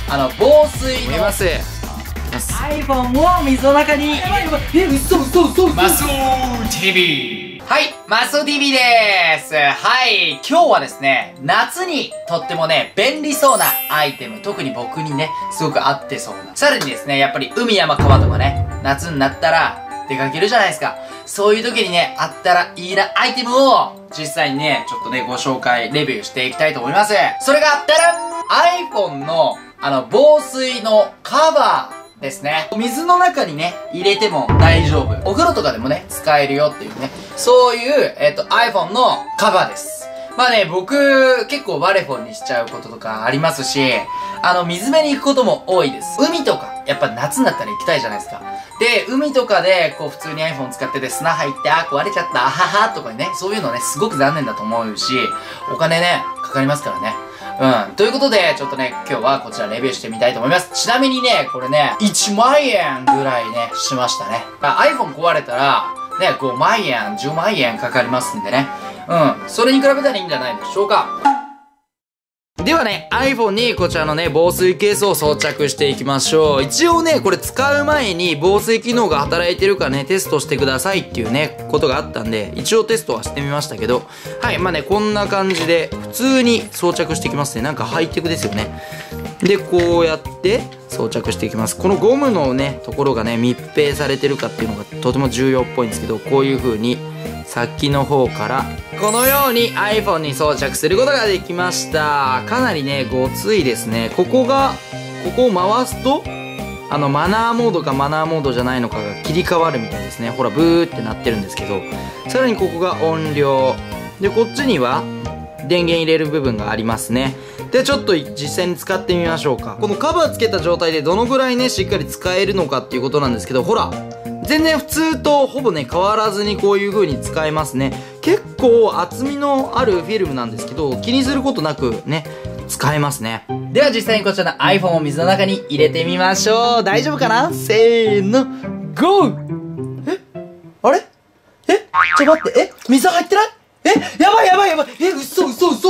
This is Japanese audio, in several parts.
防水の見ます。 iPhone を水の中に入れて、 マスオ TV。 はい、マスオ TV でーす。はい、今日はですね、夏にとってもね、便利そうなアイテム、特に僕にね、すごく合ってそうな。さらにですね、やっぱり海山川とかね、夏になったら出かけるじゃないですか。そういう時にね、あったらいいなアイテムを、実際にね、ちょっとね、ご紹介、レビューしていきたいと思います。それが、ダラン !iPhone の、防水のカバー。ですね。水の中にね、入れても大丈夫。お風呂とかでもね、使えるよっていうね。そういう、iPhone のカバーです。まあね、僕、結構バレフォンにしちゃうこととかありますし、水辺に行くことも多いです。海とか、やっぱ夏になったら行きたいじゃないですか。で、海とかで、こう普通に iPhone 使ってて砂入って、あ、壊れちゃった、あははとかね、そういうのね、すごく残念だと思うし、お金ね、かかりますからね。ということで、ちょっとね、今日はこちらレビューしてみたいと思います。ちなみにね、これね、1万円ぐらいね、しましたね。iPhone 壊れたら、ね、5万円、10万円かかりますんでね。それに比べたらいいんじゃないでしょうか。ではね、iPhone にこちらのね、防水ケースを装着していきましょう。一応ね、これ使う前に防水機能が働いてるかね、テストしてくださいっていうね、ことがあったんで、一応テストはしてみましたけど、はい、まあね、こんな感じで、普通に装着していきますね。なんかハイテクですよね。で、こうやって装着していきます。このゴムのね、ところがね、密閉されてるかっていうのがとても重要っぽいんですけど、こういう風に、先の方からこのように iPhone に装着することができました。かなりねごついですね。ここを回すとマナーモードかマナーモードじゃないのかが切り替わるみたいですね。ほらブーってなってるんですけど、さらにここが音量で、こっちには電源入れる部分がありますね。でちょっと実際に使ってみましょうか。このカバーつけた状態でどのぐらいねしっかり使えるのかっていうことなんですけど、ほら全然普通とほぼね変わらずにこういう風に使えますね。結構厚みのあるフィルムなんですけど、気にすることなくね使えますね。では実際にこちらの iPhone を水の中に入れてみましょう。大丈夫かな？せーの GO！ あれ？ちょ待って、水入ってない？やばい、嘘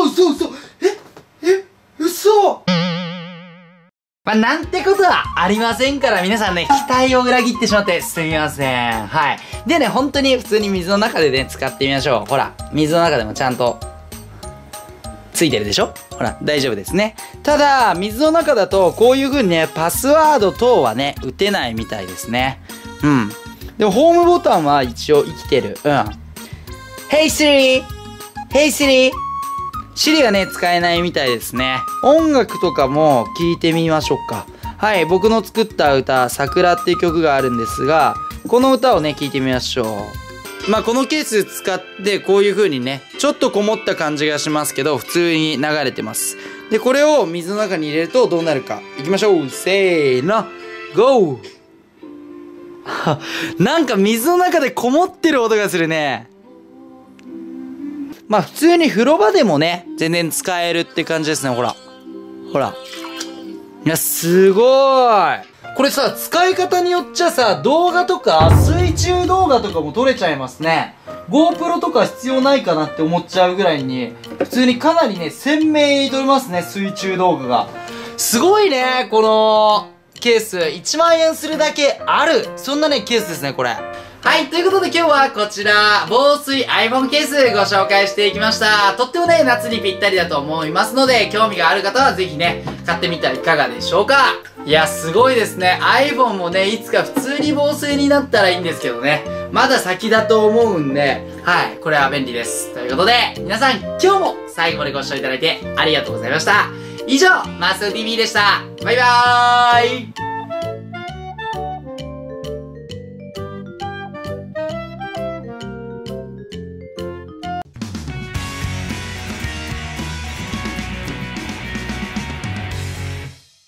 まあ、なんてことはありませんから、皆さんね、期待を裏切ってしまってすみません。はい。でね、本当に普通に水の中でね、使ってみましょう。ほら、水の中でもちゃんと、ついてるでしょ？ほら、大丈夫ですね。ただ、水の中だと、こういう風にね、パスワード等はね、打てないみたいですね。でも、ホームボタンは一応生きてる。Hey Siri！Hey Siri！シリがね、使えないみたいですね。音楽とかも聴いてみましょうか。はい、僕の作った歌、桜っていう曲があるんですが、この歌をね、聴いてみましょう。まあ、このケース使ってこういう風にね、ちょっとこもった感じがしますけど、普通に流れてます。で、これを水の中に入れるとどうなるか。いきましょう。せーの、GO！ なんか水の中でこもってる音がするね。まあ普通に風呂場でもね、全然使えるって感じですね。ほら。いや、すごーい。これさ、使い方によっちゃさ、動画とか、水中動画とかも撮れちゃいますね。GoPro とか必要ないかなって思っちゃうぐらいに、普通にかなりね、鮮明に撮れますね、水中動画が。すごいね、このケース。1万円するだけある。そんなね、ケースですね、これ。はい、ということで今日はこちら、防水 iPhone ケースご紹介していきました。とってもね、夏にぴったりだと思いますので、興味がある方はぜひね、買ってみてはいかがでしょうか。いや、すごいですね。iPhone もね、いつか普通に防水になったらいいんですけどね。まだ先だと思うんで、はい、これは便利です。ということで、皆さん、今日も最後までご視聴いただいてありがとうございました。以上、マスオ TV でした。バイバーイ。